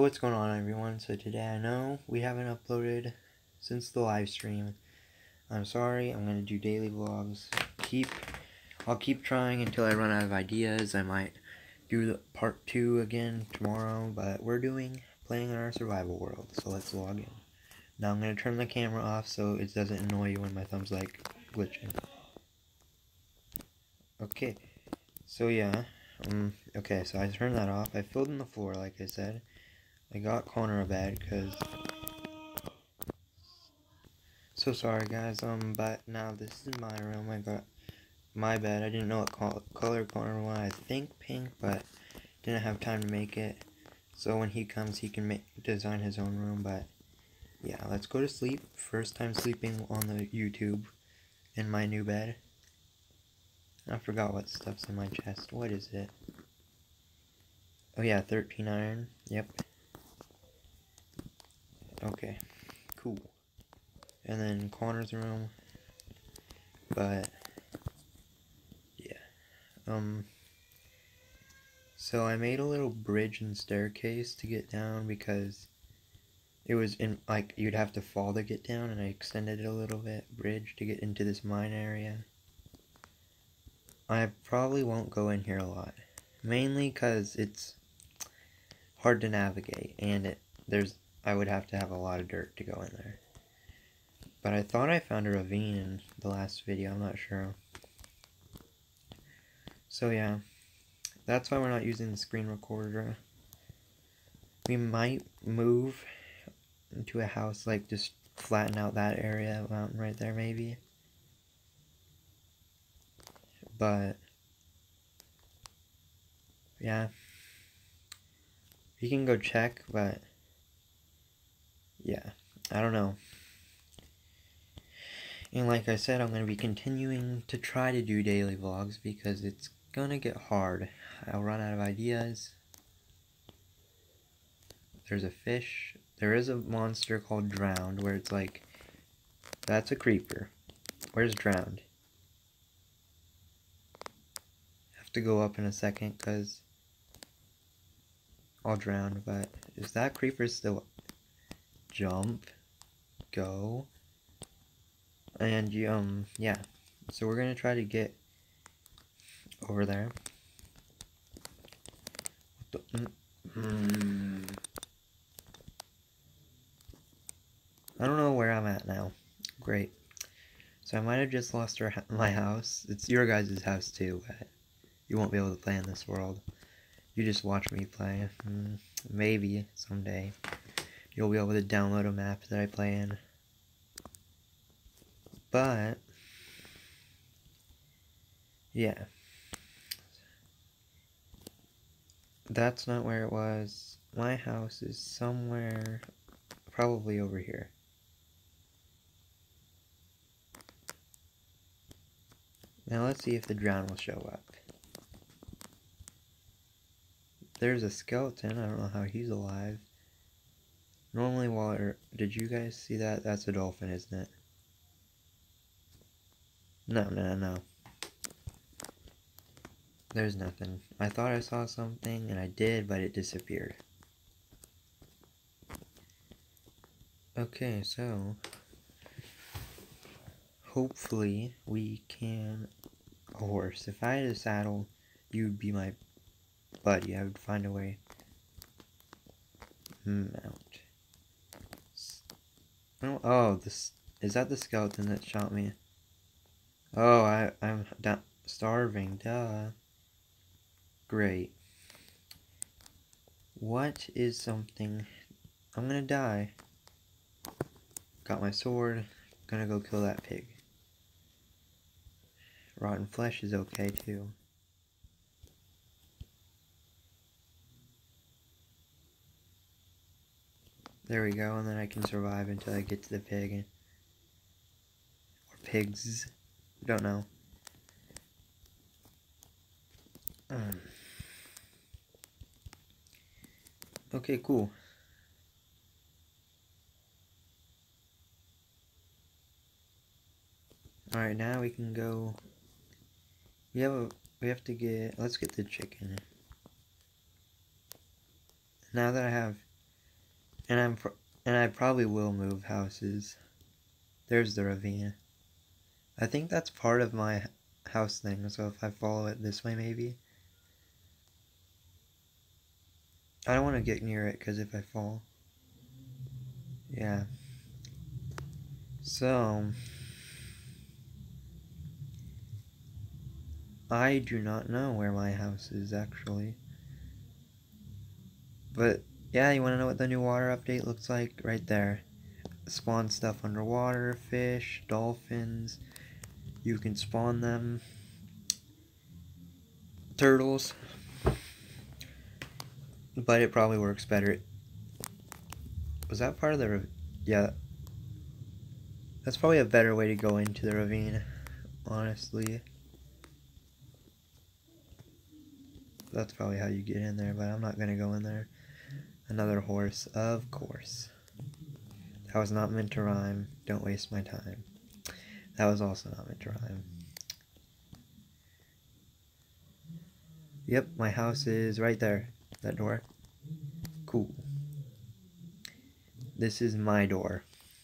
what's going on, everyone? So today, I know we haven't uploaded since the live stream. I'm sorry. I'm gonna do daily vlogs. I'll keep trying until I run out of ideas. I might do the part 2 again tomorrow, but we're playing in our survival world. So let's log in. Now I'm gonna turn the camera off so it doesn't annoy you when my thumb's like glitching. Okay. So yeah. Okay. So I turned that off. I filled in the floor, like I said. I got Connor a bed because. So sorry, guys. But now this is my room. I got my bed. I didn't know what color Connor wanted. I think pink, but didn't have time to make it. So when he comes, he can design his own room. But yeah, let's go to sleep. First time sleeping on the YouTube in my new bed. I forgot what stuff's in my chest. What is it? Oh yeah, 13 iron. Yep. Okay. Cool. And then Connor's room. But yeah. So I made a little bridge and staircase to get down because it was in, like, you'd have to fall to get down, and I extended it a little bit, bridge, to get into this mine area. I probably won't go in here a lot, mainly because it's hard to navigate, and I would have to have a lot of dirt to go in there. But I thought I found a ravine in the last video, I'm not sure. So yeah, that's why we're not using the screen recorder. We might move into a house, like just flatten out that area, mountain right there maybe. But yeah, you can go check, but yeah, I don't know. And like I said, I'm going to be continuing to try to do daily vlogs because it's going to get hard. I'll run out of ideas. There's a fish. There is a monster called Drowned where it's like, that's a creeper. Where's Drowned? Have to go up in a second because I'll drown, but is that creeper still? Jump. Go. And yeah. So we're gonna try to get over there. I don't know where I'm at now. Great. So I might have just lost my house. It's your guys' house too, but you won't be able to play in this world. You just watch me play. Maybe someday you'll be able to download a map that I play in. But yeah. That's not where it was. My house is somewhere probably over here. Now let's see if the drown will show up. There's a skeleton. I don't know how he's alive. Normally water. Did you guys see that? That's a dolphin, isn't it? No. There's nothing. I thought I saw something, and I did, but it disappeared. Okay, so hopefully we can... A horse. If I had a saddle, you'd be my buddy. I would find a way. Mount. Oh, is that the skeleton that shot me? Oh, I'm starving. Duh. Great. What is something? I'm gonna die. Got my sword. Gonna go kill that pig. Rotten flesh is okay too. There we go, and then I can survive until I get to the pig. Or pigs. Don't know. Okay, cool. Alright, now we can go. We have to get, let's get the chicken. Now that I have And I probably will move houses. There's the ravine. I think that's part of my house thing, so if I follow it this way maybe. I don't want to get near it because if I fall. Yeah. So, I do not know where my house is actually. But, yeah, you want to know what the new water update looks like? Right there. Spawn stuff underwater, fish, dolphins. You can spawn them. Turtles. But it probably works better. Was that part of the... Yeah. That's probably a better way to go into the ravine, honestly. That's probably how you get in there, but I'm not going to go in there. Another horse, of course. That was not meant to rhyme. Don't waste my time. That was also not meant to rhyme. Yep, my house is right there. That door. Cool. This is my door.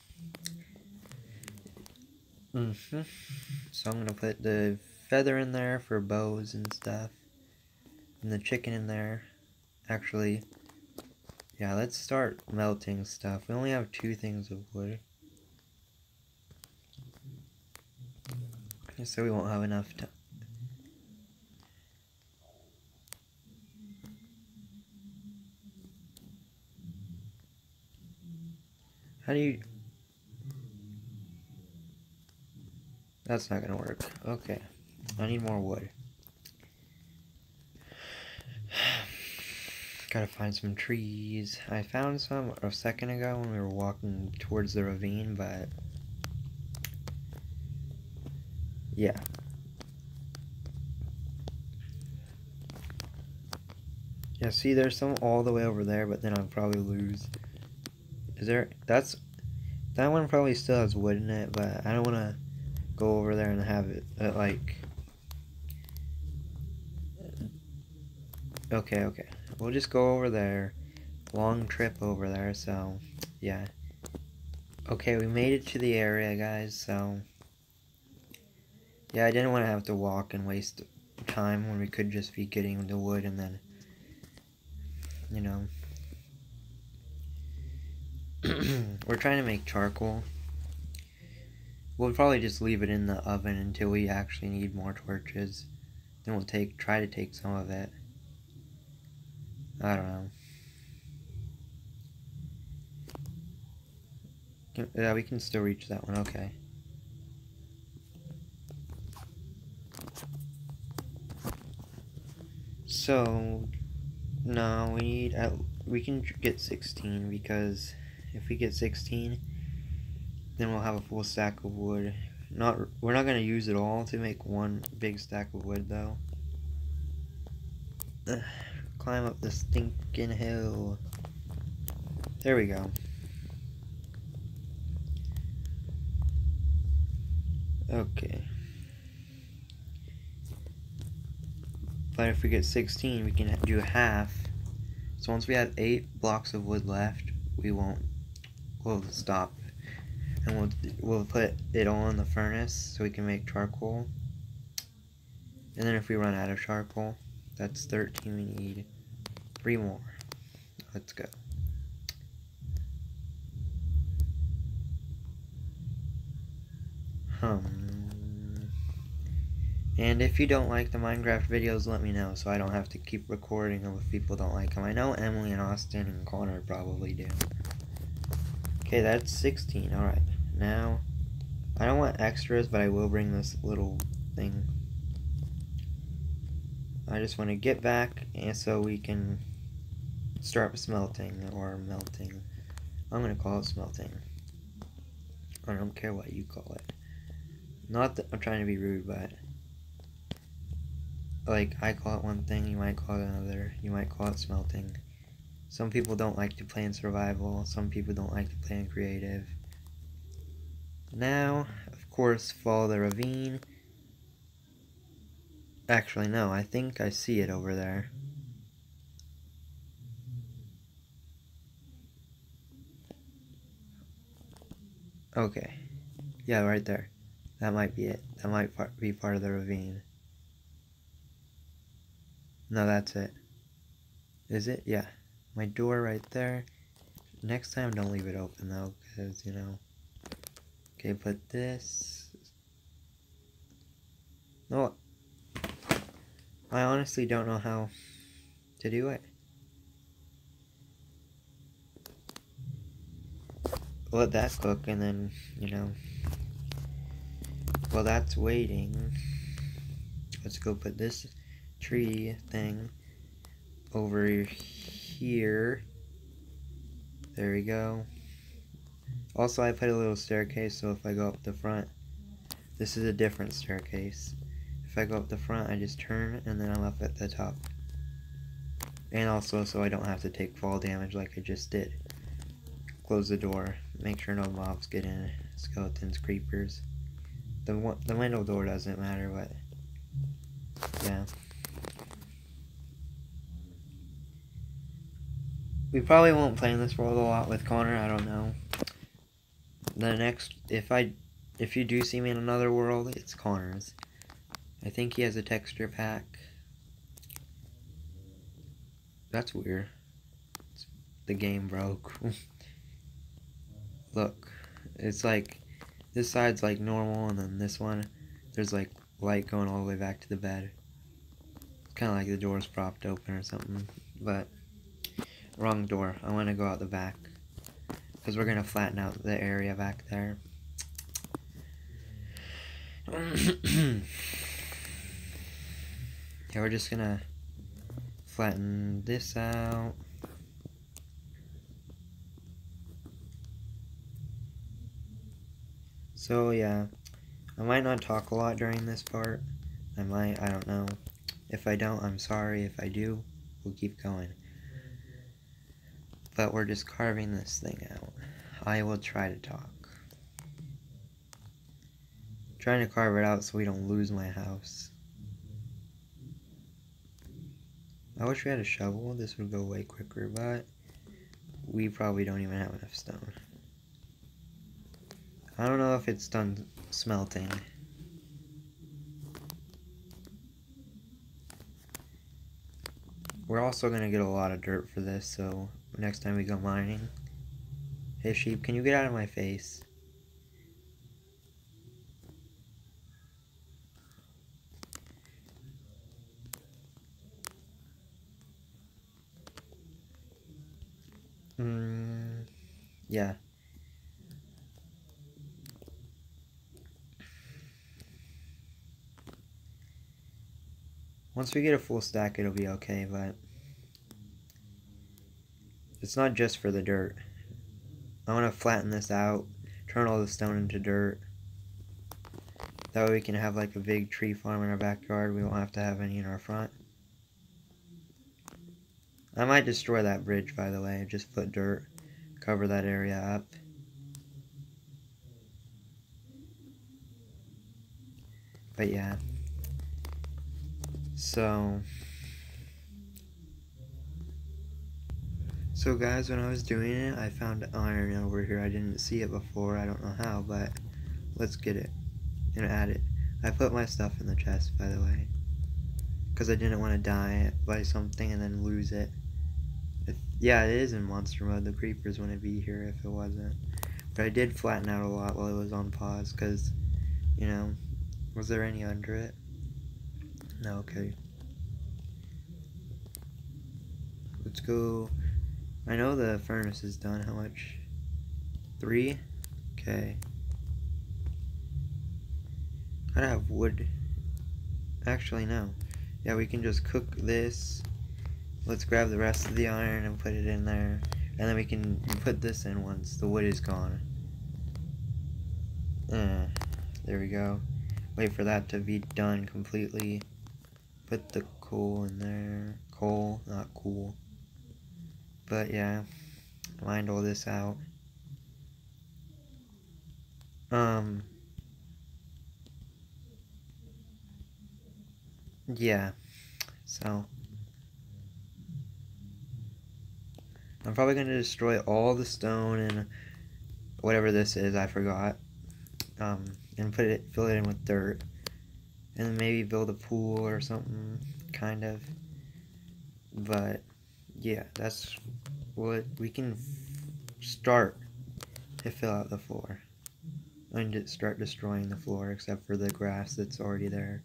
So I'm gonna put the feather in there for bows and stuff. And the chicken in there. Actually, yeah, let's start melting stuff. We only have 2 things of wood. So we won't have enough time. How do you... That's not gonna work. Okay. I need more wood. Gotta find some trees. I found some a second ago when we were walking towards the ravine, but... yeah. Yeah, see, there's some all the way over there, but then I'll probably lose. Is there... That one probably still has wood in it, but I don't want to go over there and have it, like... Okay. We'll just go over there. Long trip over there, so... yeah. Okay, we made it to the area, guys, so... yeah, I didn't want to have to walk and waste time when we could just be getting the wood and then... you know... we're trying to make charcoal. We'll probably just leave it in the oven until we actually need more torches. Then we'll try to take some of it. I don't know. Yeah, we can still reach that one, okay. So, no, we can get 16 because if we get 16, then we'll have a full stack of wood. We're not gonna use it all to make one big stack of wood though. Climb up the stinking hill. There we go. Okay. But if we get 16, we can do half. So once we have 8 blocks of wood left, we'll stop. And we'll put it all in the furnace so we can make charcoal. And then if we run out of charcoal, that's 13, we need 3 more. Let's go. And if you don't like the Minecraft videos, let me know so I don't have to keep recording them if people don't like them. I know Emily and Austin and Connor probably do. Okay, that's 16. Alright, now, I don't want extras, but I will bring this little thing. I just want to get back and so we can start smelting or melting. I'm going to call it smelting. I don't care what you call it. Not that I'm trying to be rude, but... like, I call it one thing, you might call it another. You might call it smelting. Some people don't like to play in survival. Some people don't like to play in creative. Now, of course, follow the ravine. Actually, no, I think I see it over there. Okay. Yeah, right there. That might be it. That might be part of the ravine. No, that's it. Is it? Yeah. My door right there. Next time, don't leave it open though, because, you know. Okay, put this. No. I honestly don't know how to do it. Let that cook and then, you know. While that's waiting, let's go put this tree thing over here. There we go. Also, I put a little staircase, so if I go up the front, this is a different staircase. If I go up the front, I just turn, and then I'm up at the top. And also, so I don't have to take fall damage like I just did. Close the door. Make sure no mobs get in. Skeletons, creepers. The window door doesn't matter, but yeah. We probably won't play in this world a lot with Connor, I don't know. The next, if you do see me in another world, it's Connor's. I think he has a texture pack. That's weird. The game broke. Look, it's like, this side's like normal, and then this one, there's like light going all the way back to the bed. It's kind of like the door's propped open or something, but wrong door. I want to go out the back, because we're going to flatten out the area back there. Yeah, we're just going to flatten this out. So yeah, I might not talk a lot during this part. I don't know. If I don't, I'm sorry. If I do, we'll keep going. But we're just carving this thing out. I will try to talk. Trying to carve it out so we don't lose my house. I wish we had a shovel. This would go way quicker, but we probably don't even have enough stone. I don't know if it's done smelting. We're also going to get a lot of dirt for this, so next time we go mining. Hey sheep, can you get out of my face? Yeah. Once we get a full stack, it'll be okay, but it's not just for the dirt. I want to flatten this out, turn all the stone into dirt. That way we can have like a big tree farm in our backyard. We won't have to have any in our front. I might destroy that bridge, by the way. Just put dirt, cover that area up. But yeah. So guys, when I was doing it, I found iron over here. I didn't see it before. I don't know how, but let's get it and add it. I put my stuff in the chest, by the way, because I didn't want to die by something and then lose it. Yeah, it is in monster mode. The creepers wouldn't be here if it wasn't. But I did flatten out a lot while it was on pause, because, you know, was there any under it? No, okay. Let's go. I know the furnace is done. How much? 3? Okay. Gotta have wood. Actually, no. Yeah, we can just cook this. Let's grab the rest of the iron and put it in there. And then we can put this in once the wood is gone. There we go. Wait for that to be done completely. Put the coal in there. Coal, not cool. But yeah, mined all this out. Yeah, so I'm probably gonna destroy all the stone and whatever this is, I forgot. And fill it in with dirt, and then maybe build a pool or something, kind of. But yeah, that's what we can start to fill out the floor, and just start destroying the floor, except for the grass that's already there.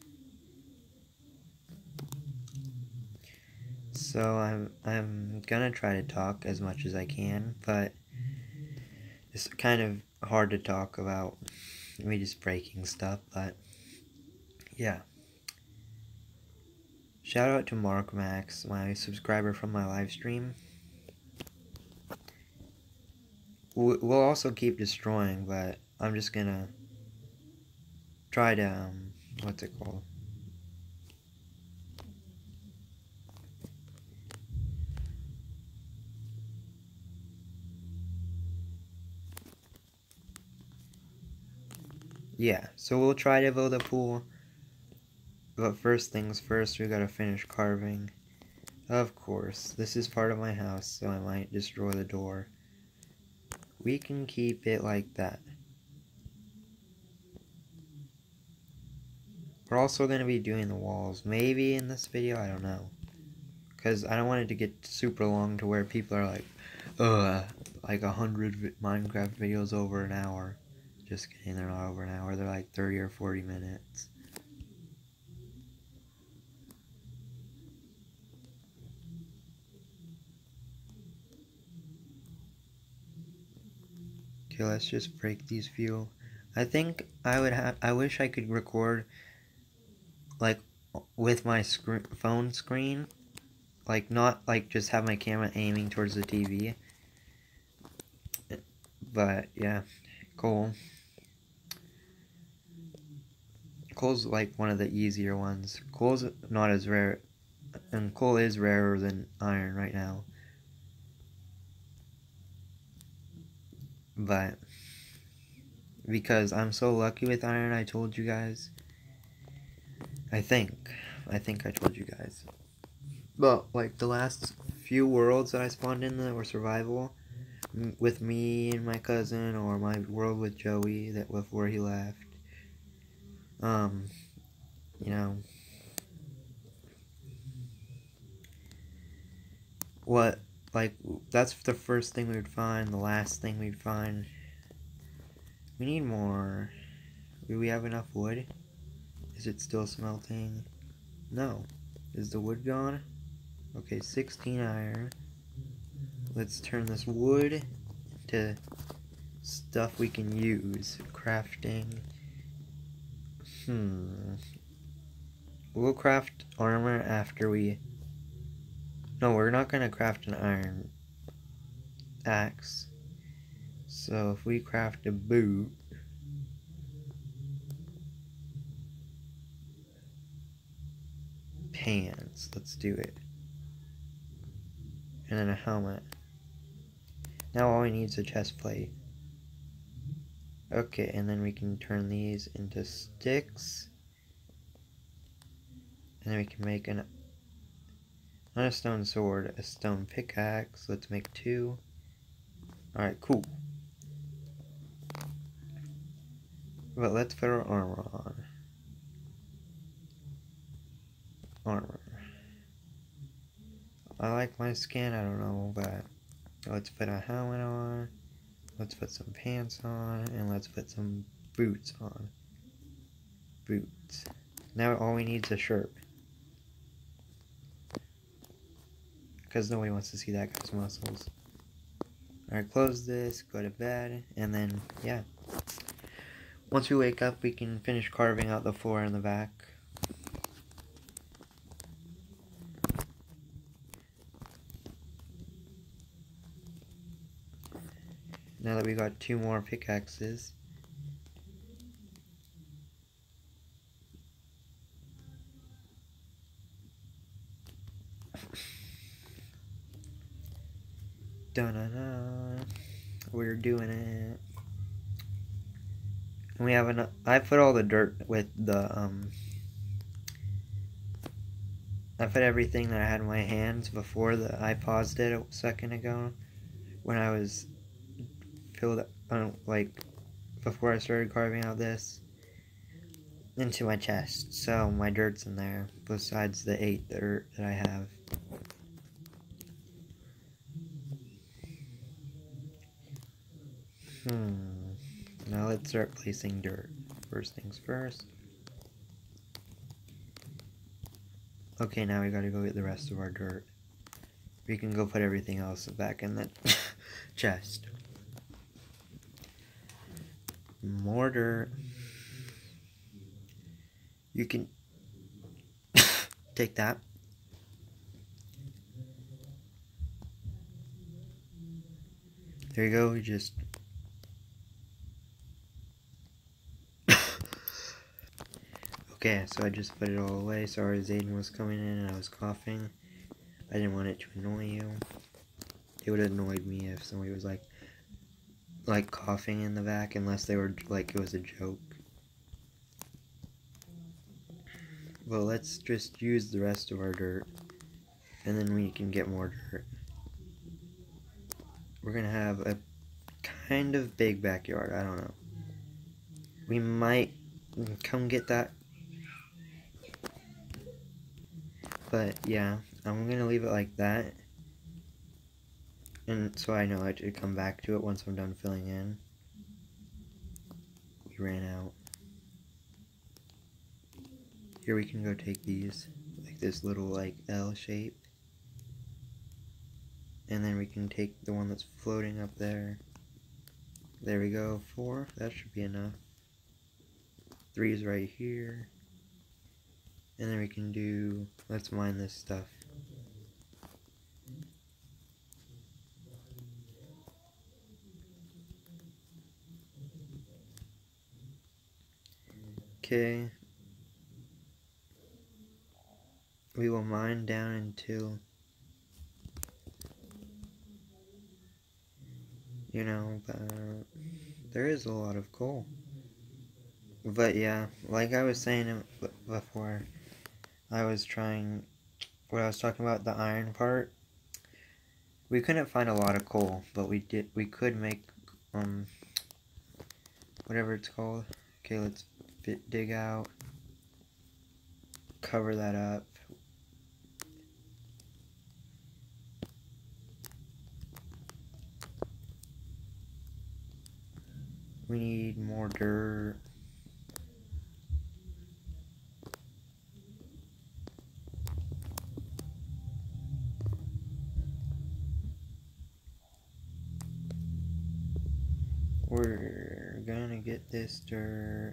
So I'm gonna try to talk as much as I can, but it's kind of hard to talk about me just breaking stuff. But yeah, shout out to Mark Max, my subscriber from my live stream. We'll also keep destroying, but I'm just gonna try to what's it called? Yeah, so we'll try to build a pool, but first things first, we gotta finish carving. Of course, this is part of my house, so I might destroy the door. We can keep it like that. We're also gonna be doing the walls, maybe in this video, I don't know. Because I don't want it to get super long to where people are like, ugh, like 100 Minecraft videos over an hour. Just kidding, they're not over an hour, they're like 30 or 40 minutes. Okay, let's just break these few. I think I wish I could record, like, with my phone screen. Like, not, like, just have my camera aiming towards the TV. But, yeah, coal. Coal's, like, one of the easier ones. Coal's not as rare, and coal is rarer than iron right now. But because I'm so lucky with iron, I told you guys. I think I told you guys. But like the last few worlds that I spawned in that were survival, with me and my cousin, or my world with Joey that before he left. You know, what, like, that's the first thing we'd find, the last thing we'd find. We need more. Do we have enough wood? Is it still smelting? No. Is the wood gone? Okay, 16 iron. Let's turn this wood to stuff we can use. Crafting. We'll craft armor after we... No, we're not gonna craft an iron axe. So if we craft a boot... Pants, let's do it. And then a helmet. Now all we need is a chest plate. Okay, and then we can turn these into sticks. And then we can make not a stone sword, a stone pickaxe. Let's make 2. Alright, cool. But let's put our armor on. Armor. I like my skin, I don't know, but let's put a helmet on. Let's put some pants on, and let's put some boots on. Boots. Now all we need is a shirt. Because nobody wants to see that guy's muscles. Alright, close this, go to bed, and then, yeah. Once we wake up, we can finish carving out the floor in the back. Now that we got 2 more pickaxes. Dun-dun-dun. We're doing it. And we have enough. I put all the dirt with the, I put everything that I had in my hands before I paused it a second ago. When I was like before I started carving out this, into my chest. So my dirt's in there, besides the 8 dirt that I have. Now let's start placing dirt. First things first. Okay, now we gotta go get the rest of our dirt. We can go put everything else back in the chest. More dirt. You can take that. There you go, we just okay, so I just put it all away. Sorry, Zayden was coming in and I was coughing. I didn't want it to annoy you. It would have annoyed me if somebody was like coughing in the back, unless they were like it was a joke. Well, let's just use the rest of our dirt, and then we can get more dirt. We're gonna have a kind of big backyard, I don't know. We might come get that. But yeah, I'm gonna leave it like that. And so I know I should come back to it once I'm done filling in. We ran out. Here we can go take these, like this little like L shape. And then we can take the one that's floating up there. There we go, 4, that should be enough. 3 is right here. And then we can do, let's mine this stuff. Okay. We will mine down until, you know, there is a lot of coal. But yeah, like I was saying before, I was talking about the iron part. We couldn't find a lot of coal, but we could make, whatever it's called. Okay, let's dig out, cover that up. We need more dirt. We're gonna get this dirt.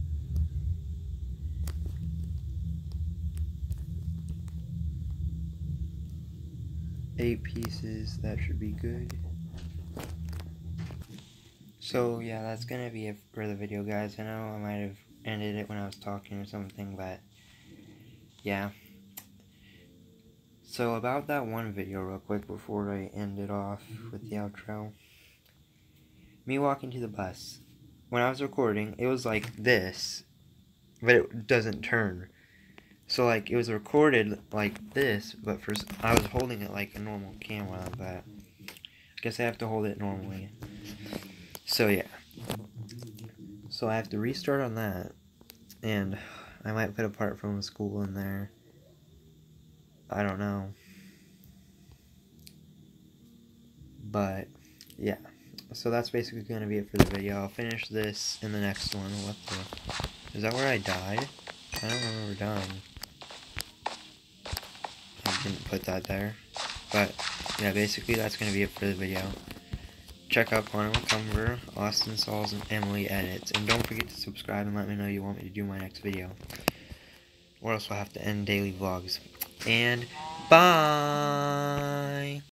Eight pieces, that should be good. So yeah, that's gonna be it for the video, guys. I know I might have ended it when I was talking or something, but yeah. So about that one video real quick before I end it off with the outro. Me walking to the bus. When I was recording, it was like this, but it doesn't turn. So like it was recorded like this, but I was holding it like a normal camera, but I guess I have to hold it normally. So yeah. So I have to restart on that, and I might put a part from school in there. I don't know. But yeah. So that's basically going to be it for the video. I'll finish this in the next one. What the? Is that where I died? I don't remember dying. I didn't put that there. But yeah, basically that's going to be it for the video. Check out Connor McCumber, Austin Sauls, and Emily Edits. And don't forget to subscribe and let me know you want me to do my next video. Or else we'll have to end daily vlogs. And bye!